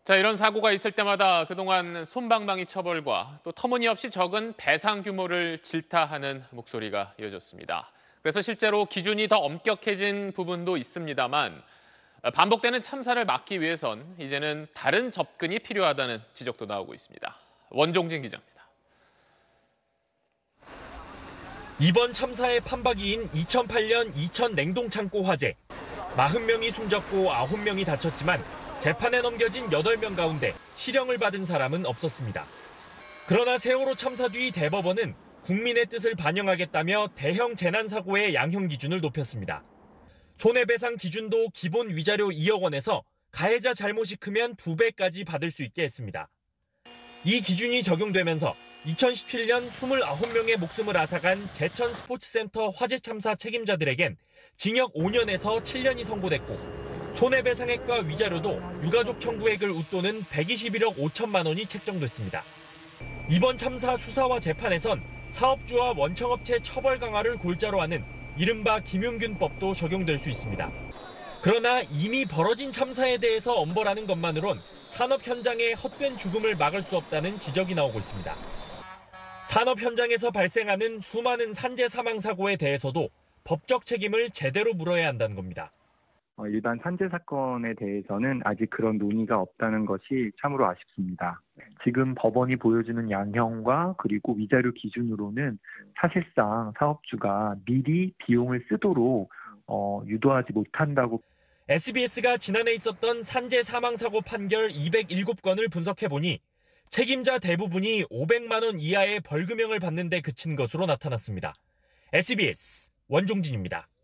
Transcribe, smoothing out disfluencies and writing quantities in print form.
자, 이런 사고가 있을 때마다 그동안 솜방망이 처벌과 또 터무니없이 적은 배상 규모를 질타하는 목소리가 이어졌습니다. 그래서 실제로 기준이 더 엄격해진 부분도 있습니다만 반복되는 참사를 막기 위해선 이제는 다른 접근이 필요하다는 지적도 나오고 있습니다. 원종진 기자입니다. 이번 참사의 판박이인 2008년 이천 냉동창고 화재. 40명이 숨졌고 9명이 다쳤지만 재판에 넘겨진 8명 가운데 실형을 받은 사람은 없었습니다. 그러나 세월호 참사 뒤 대법원은 국민의 뜻을 반영하겠다며 대형 재난사고의 양형 기준을 높였습니다. 손해배상 기준도 기본 위자료 2억 원에서 가해자 잘못이 크면 2배까지 받을 수 있게 했습니다. 이 기준이 적용되면서 2017년 29명의 목숨을 앗아간 제천 스포츠센터 화재 참사 책임자들에겐 징역 5년에서 7년이 선고됐고 손해배상액과 위자료도 유가족 청구액을 웃도는 121억 5천만 원이 책정됐습니다. 이번 참사 수사와 재판에선 사업주와 원청업체 처벌 강화를 골자로 하는 이른바 김용균법도 적용될 수 있습니다. 그러나 이미 벌어진 참사에 대해서 엄벌하는 것만으론 산업 현장의 헛된 죽음을 막을 수 없다는 지적이 나오고 있습니다. 산업 현장에서 발생하는 수많은 산재 사망 사고에 대해서도 법적 책임을 제대로 물어야 한다는 겁니다. 일반 산재 사건에 대해서는 아직 그런 논의가 없다는 것이 참으로 아쉽습니다. 지금 법원이 보여주는 양형과 그리고 위자료 기준으로는 사실상 사업주가 미리 비용을 쓰도록 유도하지 못한다고. SBS가 지난해 있었던 산재 사망 사고 판결 207건을 분석해보니 책임자 대부분이 500만 원 이하의 벌금형을 받는 데 그친 것으로 나타났습니다. SBS 원종진입니다.